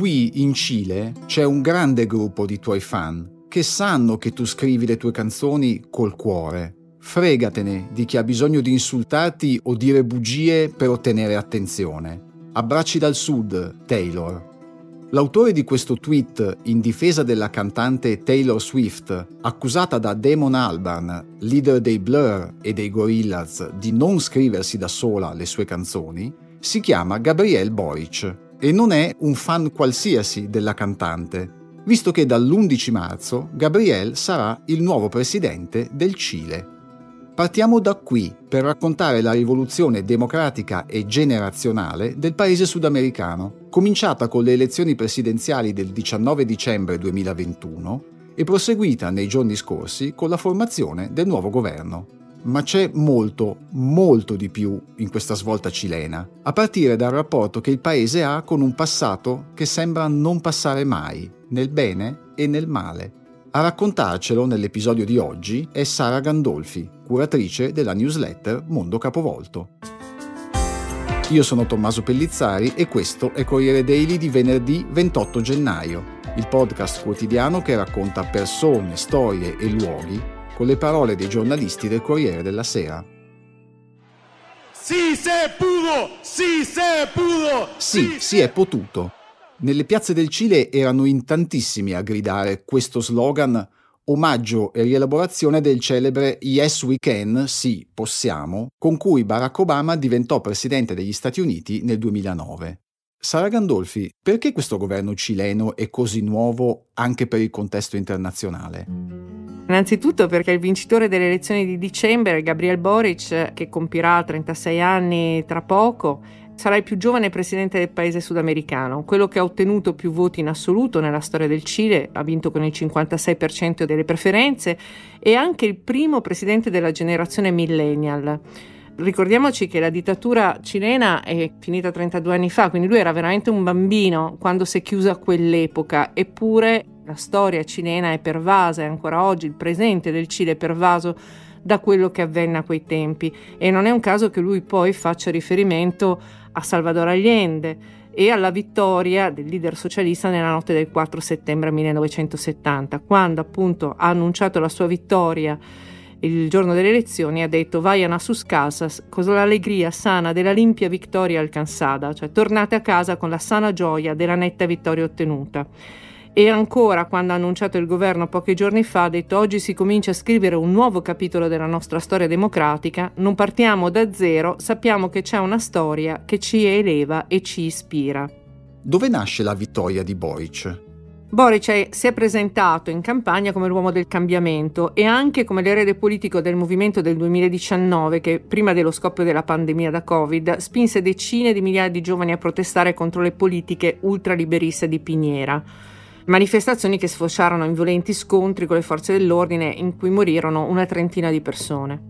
qui in Cile c'è un grande gruppo di tuoi fan che sanno che tu scrivi le tue canzoni col cuore. Fregatene di chi ha bisogno di insultarti o dire bugie per ottenere attenzione. Abbracci dal sud, Taylor. L'autore di questo tweet in difesa della cantante Taylor Swift, accusata da Damon Albarn, leader dei Blur e dei Gorillaz, di non scriversi da sola le sue canzoni, si chiama Gabriel Boric e non è un fan qualsiasi della cantante, visto che dall'11 marzo Gabriel sarà il nuovo presidente del Cile. Partiamo da qui per raccontare la rivoluzione democratica e generazionale del paese sudamericano, cominciata con le elezioni presidenziali del 19 dicembre 2021 e proseguita nei giorni scorsi con la formazione del nuovo governo. Ma c'è molto, molto di più in questa svolta cilena, a partire dal rapporto che il paese ha con un passato che sembra non passare mai, nel bene e nel male. A raccontarcelo nell'episodio di oggi è Sara Gandolfi, curatrice della newsletter Mondo Capovolto. Io sono Tommaso Pellizzari e questo è Corriere Daily di venerdì 28 gennaio, il podcast quotidiano che racconta persone, storie e luoghi con le parole dei giornalisti del Corriere della Sera. Sì, se pudo! Sì, se pudo! Sì, si è potuto. Nelle piazze del Cile erano in tantissimi a gridare questo slogan, omaggio e rielaborazione del celebre Yes We Can, sì, possiamo, con cui Barack Obama diventò presidente degli Stati Uniti nel 2009. Sara Gandolfi, perché questo governo cileno è così nuovo anche per il contesto internazionale? Innanzitutto perché il vincitore delle elezioni di dicembre, Gabriel Boric, che compirà 36 anni tra poco, sarà il più giovane presidente del paese sudamericano, quello che ha ottenuto più voti in assoluto nella storia del Cile, ha vinto con il 56% delle preferenze, e anche il primo presidente della generazione millennial. Ricordiamoci che la dittatura cilena è finita 32 anni fa, quindi lui era veramente un bambino quando si è chiusa quell'epoca, eppure la storia cilena è pervasa, e ancora oggi il presente del Cile è pervaso da quello che avvenne a quei tempi, e non è un caso che lui poi faccia riferimento a Salvador Allende e alla vittoria del leader socialista nella notte del 4 settembre 1970, quando appunto ha annunciato la sua vittoria il giorno delle elezioni. Ha detto: vayan a sus casas con l'allegria sana della limpia vittoria alcanzada, cioè tornate a casa con la sana gioia della netta vittoria ottenuta. E ancora, quando ha annunciato il governo pochi giorni fa, ha detto: oggi si comincia a scrivere un nuovo capitolo della nostra storia democratica, non partiamo da zero, sappiamo che c'è una storia che ci eleva e ci ispira. Dove nasce la vittoria di Boric? Boric si è presentato in campagna come l'uomo del cambiamento e anche come l'erede politico del movimento del 2019 che, prima dello scoppio della pandemia da Covid, spinse decine di migliaia di giovani a protestare contro le politiche ultraliberiste di Piñera. Manifestazioni che sfociarono in violenti scontri con le forze dell'ordine in cui morirono una trentina di persone.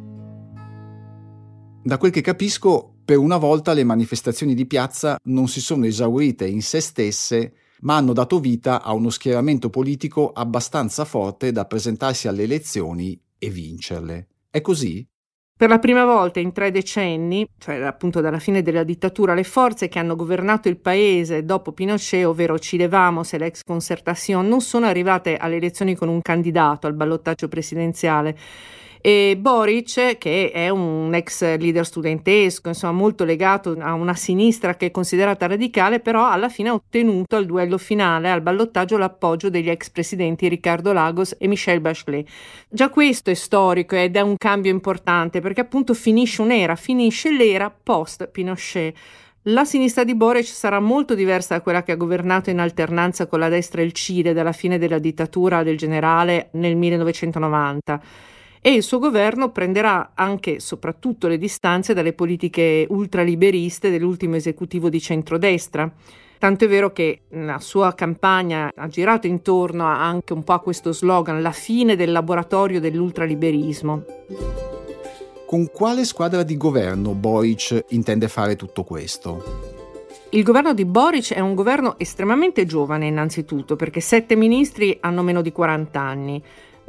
Da quel che capisco, per una volta le manifestazioni di piazza non si sono esaurite in se stesse, ma hanno dato vita a uno schieramento politico abbastanza forte da presentarsi alle elezioni e vincerle. È così? Per la prima volta in 3 decenni, cioè appunto dalla fine della dittatura, le forze che hanno governato il paese dopo Pinochet, ovvero Chile Vamos e l'ex Concertación, non sono arrivate alle elezioni con un candidato al ballottaggio presidenziale. E Boric, che è un ex leader studentesco, insomma molto legato a una sinistra che è considerata radicale, però alla fine ha ottenuto al duello finale, al ballottaggio, l'appoggio degli ex presidenti Ricardo Lagos e Michelle Bachelet. Già questo è storico ed è un cambio importante, perché appunto finisce l'era post Pinochet. La sinistra di Boric sarà molto diversa da quella che ha governato in alternanza con la destra il Cile dalla fine della dittatura del generale nel 1990. E il suo governo prenderà anche e soprattutto le distanze dalle politiche ultraliberiste dell'ultimo esecutivo di centrodestra. Tanto è vero che la sua campagna ha girato intorno anche un po' a questo slogan, la fine del laboratorio dell'ultraliberismo. Con quale squadra di governo Boric intende fare tutto questo? Il governo di Boric è un governo estremamente giovane innanzitutto, perché 7 ministri hanno meno di 40 anni.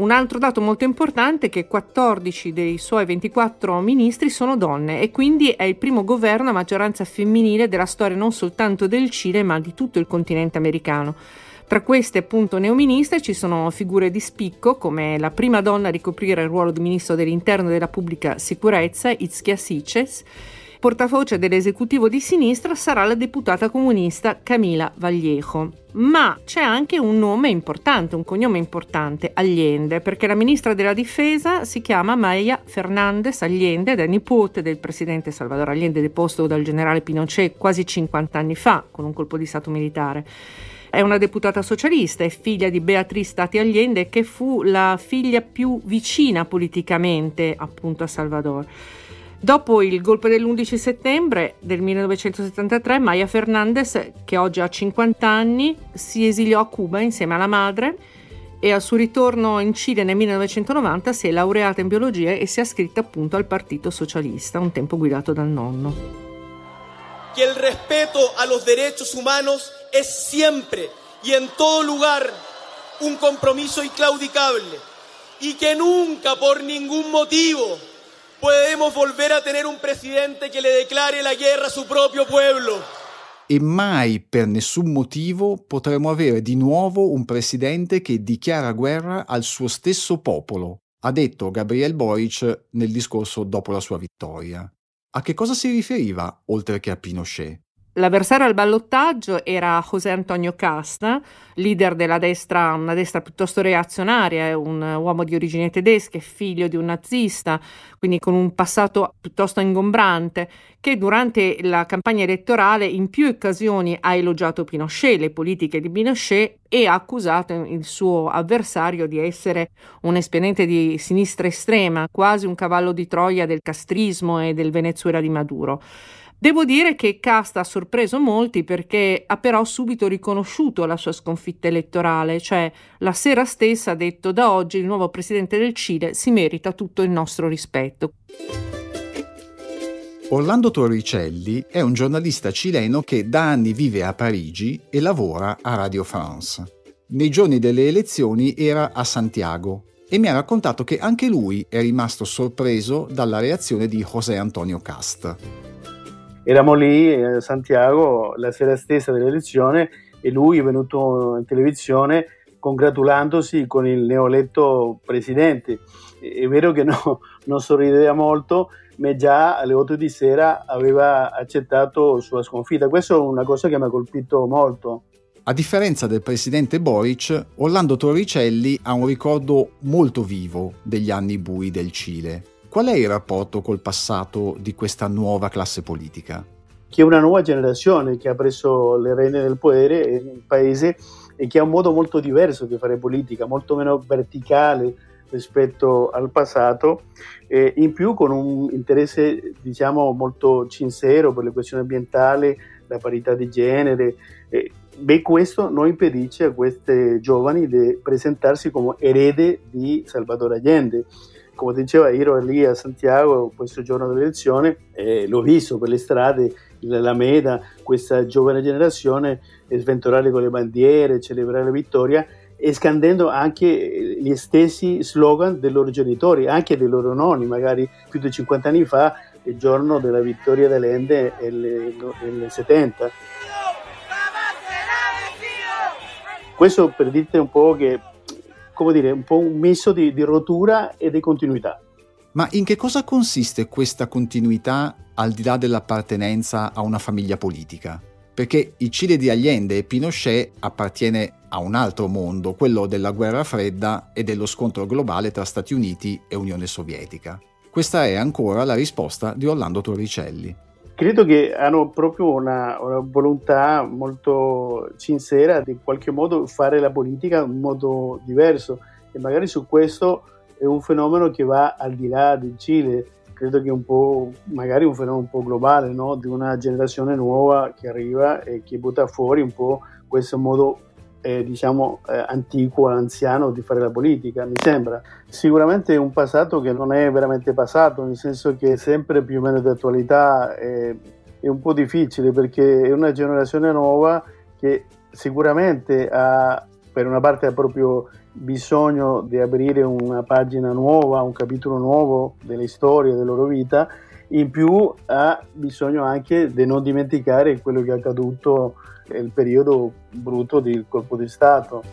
Un altro dato molto importante è che 14 dei suoi 24 ministri sono donne e quindi è il primo governo a maggioranza femminile della storia non soltanto del Cile ma di tutto il continente americano. Tra queste appunto neoministre ci sono figure di spicco come la prima donna a ricoprire il ruolo di ministro dell'interno e della pubblica sicurezza, Itzquia Siches. Portavoce dell'esecutivo di sinistra sarà la deputata comunista Camila Vallejo. Ma c'è anche un nome importante, un cognome importante, Allende, perché la ministra della difesa si chiama Maya Fernández Allende ed è nipote del presidente Salvador Allende, deposto dal generale Pinochet quasi 50 anni fa con un colpo di stato militare. È una deputata socialista, è figlia di Beatriz Tati Allende, che fu la figlia più vicina politicamente appunto a Salvador. Dopo il golpe dell'11 settembre del 1973, Maya Fernández, che oggi ha 50 anni, si esiliò a Cuba insieme alla madre e al suo ritorno in Cile nel 1990 si è laureata in biologia e si è iscritta appunto al Partito Socialista, un tempo guidato dal nonno. Que el respeto a los derechos humanos es siempre y en todo lugar un compromiso inclaudicable y que nunca por ningún motivo podemos volver a tener un presidente que le declare la guerra a su proprio pueblo. E mai per nessun motivo potremo avere di nuovo un presidente che dichiara guerra al suo stesso popolo, ha detto Gabriel Boric nel discorso dopo la sua vittoria. A che cosa si riferiva, oltre che a Pinochet? L'avversario al ballottaggio era José Antonio Casta, leader della destra, una destra piuttosto reazionaria, un uomo di origini tedesche, figlio di un nazista, quindi con un passato piuttosto ingombrante, che durante la campagna elettorale in più occasioni ha elogiato Pinochet, le politiche di Pinochet, e ha accusato il suo avversario di essere un esponente di sinistra estrema, quasi un cavallo di Troia del castrismo e del Venezuela di Maduro. Devo dire che Casta ha sorpreso molti perché ha però subito riconosciuto la sua sconfitta elettorale, cioè la sera stessa ha detto: da oggi il nuovo presidente del Cile si merita tutto il nostro rispetto. Orlando Torricelli è un giornalista cileno che da anni vive a Parigi e lavora a Radio France. Nei giorni delle elezioni era a Santiago e mi ha raccontato che anche lui è rimasto sorpreso dalla reazione di José Antonio Cast. Eravamo lì a Santiago la sera stessa dell'elezione e lui è venuto in televisione congratulandosi con il neoeletto presidente. È vero che non sorrideva molto, ma già alle 8 di sera aveva accettato sua sconfitta. Questa è una cosa che mi ha colpito molto. A differenza del presidente Boric, Orlando Torricelli ha un ricordo molto vivo degli anni bui del Cile. Qual è il rapporto col passato di questa nuova classe politica? Che è una nuova generazione che ha preso le redini del potere nel paese e che ha un modo molto diverso di fare politica, molto meno verticale rispetto al passato, in più con un interesse diciamo molto sincero per le questioni ambientali, la parità di genere. Questo non impedisce a questi giovani di presentarsi come erede di Salvador Allende. Come diceva, io ero lì a Santiago questo giorno dell'elezione e l'ho visto per le strade, l'Alameda, questa giovane generazione sventolare con le bandiere, celebrare la vittoria e scandendo anche gli stessi slogan dei loro genitori, anche dei loro nonni, magari più di 50 anni fa, il giorno della vittoria di Allende nel 70. Questo per dirti un po' che, come dire, un po' un misto di rottura e di continuità. Ma in che cosa consiste questa continuità al di là dell'appartenenza a una famiglia politica? Perché il Cile di Allende e Pinochet appartiene a un altro mondo, quello della guerra fredda e dello scontro globale tra Stati Uniti e Unione Sovietica. Questa è ancora la risposta di Orlando Torricelli. Credo che hanno proprio una volontà molto sincera di in qualche modo fare la politica in modo diverso e magari su questo è un fenomeno che va al di là del Cile. Credo che è un po', magari un fenomeno un po' globale, no? Di una generazione nuova che arriva e che butta fuori un po' questo modo antico, anziano di fare la politica, mi sembra. Sicuramente è un passato che non è veramente passato, nel senso che è sempre più o meno di attualità, è un po' difficile perché è una generazione nuova che sicuramente ha, per una parte ha proprio bisogno di aprire una pagina nuova, un capitolo nuovo delle storie della loro vita. In più ha bisogno anche di non dimenticare quello che è accaduto nel periodo brutto del colpo di Stato.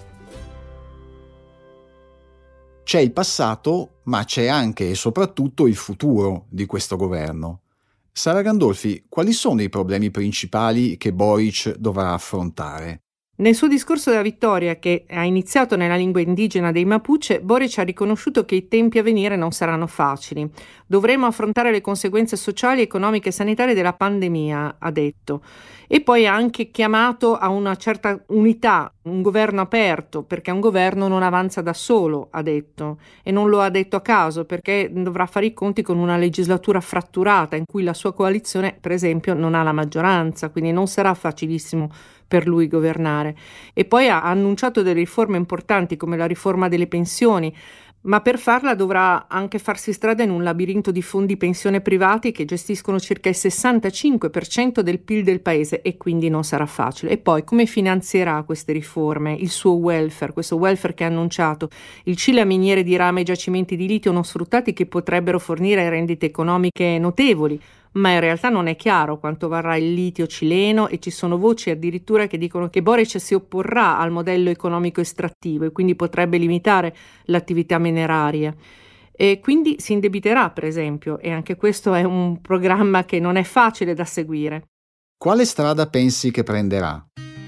C'è il passato, ma c'è anche e soprattutto il futuro di questo governo. Sara Gandolfi, quali sono i problemi principali che Boric dovrà affrontare? Nel suo discorso della vittoria, che ha iniziato nella lingua indigena dei Mapuche, Boric ha riconosciuto che i tempi a venire non saranno facili. Dovremo affrontare le conseguenze sociali, economiche e sanitarie della pandemia, ha detto. E poi ha anche chiamato a una certa unità, un governo aperto, perché un governo non avanza da solo, ha detto. E non lo ha detto a caso, perché dovrà fare i conti con una legislatura fratturata, in cui la sua coalizione, per esempio, non ha la maggioranza, quindi non sarà facilissimo per lui governare. E poi ha annunciato delle riforme importanti come la riforma delle pensioni, ma per farla dovrà anche farsi strada in un labirinto di fondi pensione privati che gestiscono circa il 65% del PIL del paese e quindi non sarà facile. E poi come finanzierà queste riforme, il suo welfare, questo welfare che ha annunciato? Il Cile ha miniere di rame e giacimenti di litio non sfruttati che potrebbero fornire rendite economiche notevoli, ma in realtà non è chiaro quanto varrà il litio cileno e ci sono voci addirittura che dicono che Boric si opporrà al modello economico estrattivo e quindi potrebbe limitare l'attività mineraria. E quindi si indebiterà, per esempio, e anche questo è un programma che non è facile da seguire. Quale strada pensi che prenderà?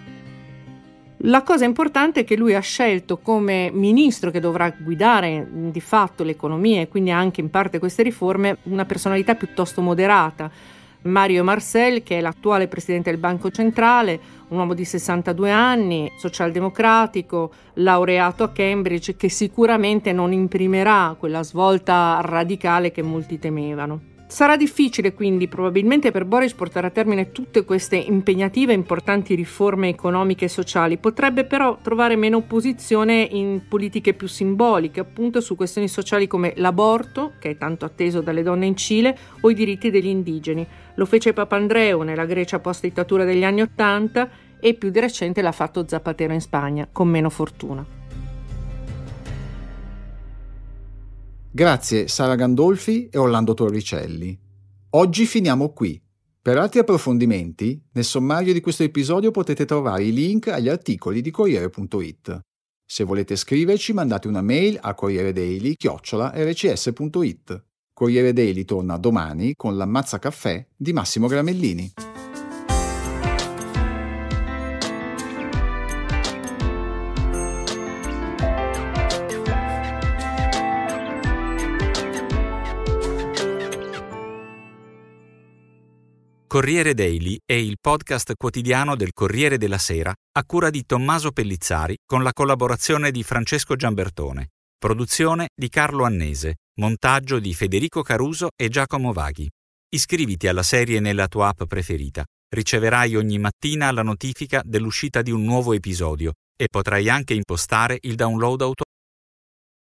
La cosa importante è che lui ha scelto come ministro che dovrà guidare di fatto l'economia e quindi anche in parte queste riforme una personalità piuttosto moderata. Mario Marcel, che è l'attuale presidente del Banco Centrale, un uomo di 62 anni, socialdemocratico, laureato a Cambridge, che sicuramente non imprimerà quella svolta radicale che molti temevano. Sarà difficile quindi probabilmente per Boric portare a termine tutte queste impegnative e importanti riforme economiche e sociali. Potrebbe però trovare meno opposizione in politiche più simboliche, appunto su questioni sociali come l'aborto, che è tanto atteso dalle donne in Cile, o i diritti degli indigeni. Lo fece Papandreou nella Grecia post-dittatura degli anni '80 e più di recente l'ha fatto Zapatero in Spagna, con meno fortuna. Grazie Sara Gandolfi e Orlando Torricelli. Oggi finiamo qui. Per altri approfondimenti, nel sommario di questo episodio potete trovare i link agli articoli di Corriere.it. Se volete scriverci, mandate una mail a corrieredaily@rcs.it. Corriere Daily torna domani con l'Ammazza Caffè di Massimo Gramellini. Corriere Daily è il podcast quotidiano del Corriere della Sera a cura di Tommaso Pellizzari con la collaborazione di Francesco Giambertone. Produzione di Carlo Annese. Montaggio di Federico Caruso e Giacomo Vaghi. Iscriviti alla serie nella tua app preferita. Riceverai ogni mattina la notifica dell'uscita di un nuovo episodio e potrai anche impostare il download automatico.